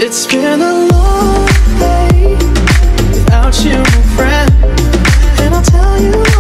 It's been a long day without you, my friend, and I'll tell you